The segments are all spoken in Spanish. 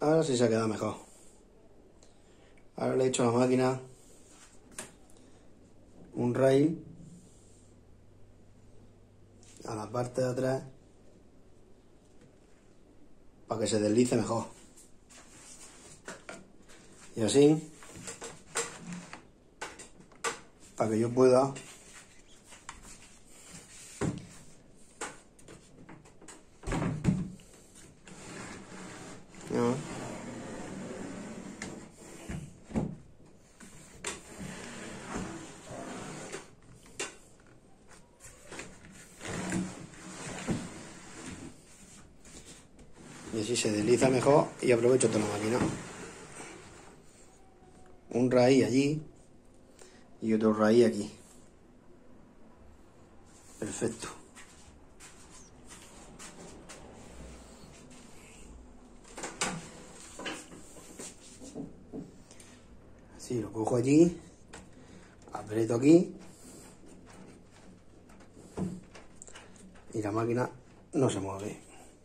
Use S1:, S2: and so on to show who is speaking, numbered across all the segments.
S1: Ahora sí se ha quedado mejor. Ahora le he hecho a la máquina un rail a la parte de atrás para que se deslice mejor. Y así, para que yo pueda y así se desliza mejor y aprovecho toda la máquina. Un raíz allí y otro raíz aquí. Perfecto. Así lo cojo allí, aprieto aquí y la máquina no se mueve.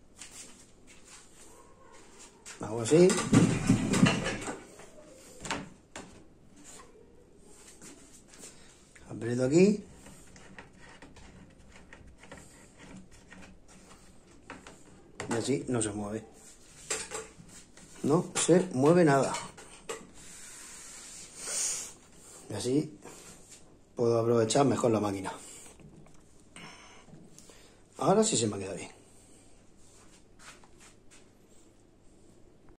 S1: Hago así. Aprieto aquí. Y así no se mueve. No se mueve nada. Y así puedo aprovechar mejor la máquina. Ahora sí se me queda bien.